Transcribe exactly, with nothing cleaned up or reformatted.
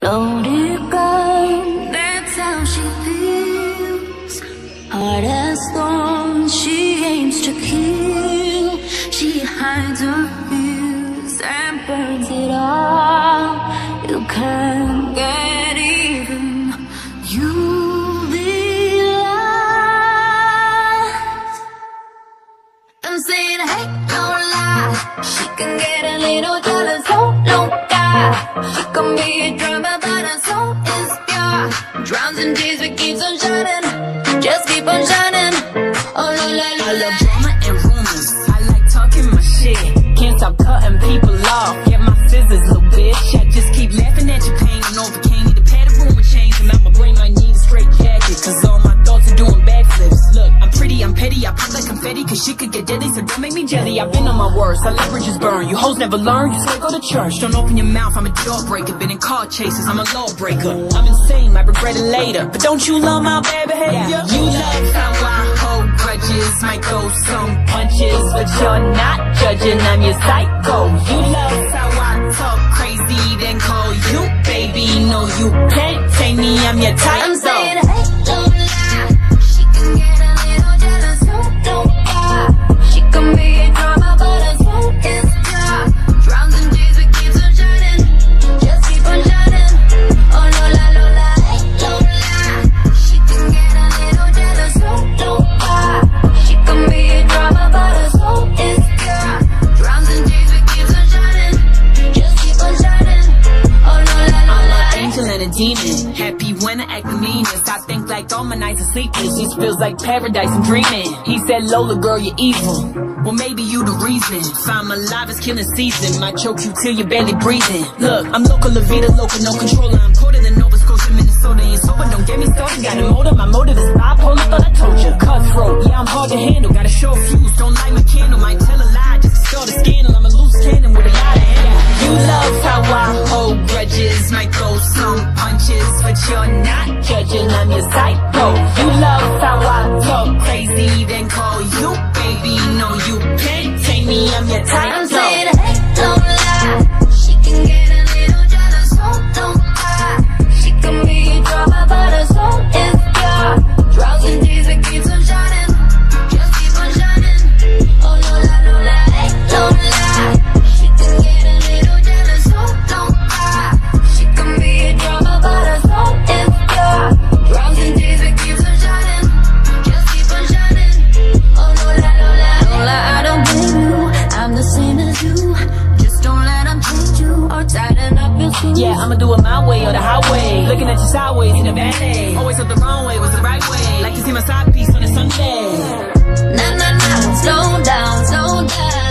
Loaded gun, that's how she feels. Hard as stone, she aims to kill. She hides her fears and burns it all. You can't get even. You'll be lost. I'm saying, hey, don't lie. She can get a little jealous, so don't die. She can be a drama, but her soul is pure. Drowns in tears, but keeps on shining. Just keep on shining. Oh, la, la, la, I love drama and rumors. I like talking my shit. Can't stop cutting people off. Get my scissors, little bitch. I just keep laughing at your pain. And overcame need to pad a room with change. And now my brain might need a straight jacket. Cause all my thoughts are doing backflips. Look, I'm pretty, I'm petty. I pop like confetti. Cause shit could get deadly. So don't make me jelly. I've been on my worst. I let bridges burn. You hoes never learn. You swear go to church. Don't open your mouth. I'm a jawbreaker. Been in car chases. I'm a lawbreaker. I'm insane. Might regret it later. But don't you love my bad behavior? Yeah. You love how I hold grudges. Might go some punches. But you're not judging. I'm your psycho. You love how I talk crazy. Then call you baby. No, you can't take me. I'm your type. I'm saying, hey, don't lie. She can get a little jealous, so don't lie. She can be a drama, but her soul is pure. Drowns in tears, but keeps on shining. Just keep on shining. Oh, no, la, no, la, hey, don't lie. She can get a little jealous, so don't lie. She can be a drama, but her soul is pure. Drowns in tears, but keeps on shining. Just keep on shining. Oh, no, la, no, I'm la, an hey. angel and a demon. Happy when I act the meanest. I think like all my nights are sleepless. This feels like paradise I'm dreaming. He said, Lola, girl, you're evil. Well, maybe you the reason. If I'm alive, it's killing season. Might choke you till you're barely breathing. Look, I'm local, La Vida, local, no controller. I'm colder than Nova Scotia, Minnesota. Ain't sober, don't get me started. Got a motive, my motive is bipolar. Thought I told you. Cutthroat, yeah, I'm hard to handle. Got a show fuse, don't light my candle. Might tell a lie, just to start a scandal. I'm a loose cannon with a lot of handle. You love how I hold grudges. Might throw some punches, but you're not judging. I'm your psycho. You love how I talk crazy, then call you baby. No, you can't take me. I'm your type. I'm saying, hey, don't lie. She can get a little jealous, so don't lie. She can be a drama, but her soul is pure. Drowns in tears, but keeps on shining. Just keep on shining. Oh, no, la, no, la, hey, don't lie. She can get a little jealous, so don't lie. She can be a drama, but her soul is pure. Drowns in tears, but keeps on shining. Just keep on shining. Oh, no, la, no, la, no, la, I don't blame you. I'm the same as you. Just don't let them change you or tighten up your screws. Yeah, I'ma do it my way or the highway. Looking at you sideways in the valet. Always up the wrong way was the right way. Like to see my side piece on a Sunday. Nah, nah, nah, slow down, slow down.